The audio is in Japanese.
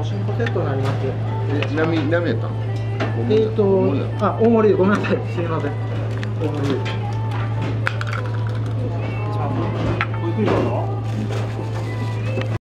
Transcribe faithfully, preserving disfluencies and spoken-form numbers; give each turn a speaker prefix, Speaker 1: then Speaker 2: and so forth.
Speaker 1: おしんこセットになります。
Speaker 2: え、波、波やったの？
Speaker 1: えっと、あ、大盛りでごめんなさい。すいません。大盛りで。一番ごゆっくりどうぞ。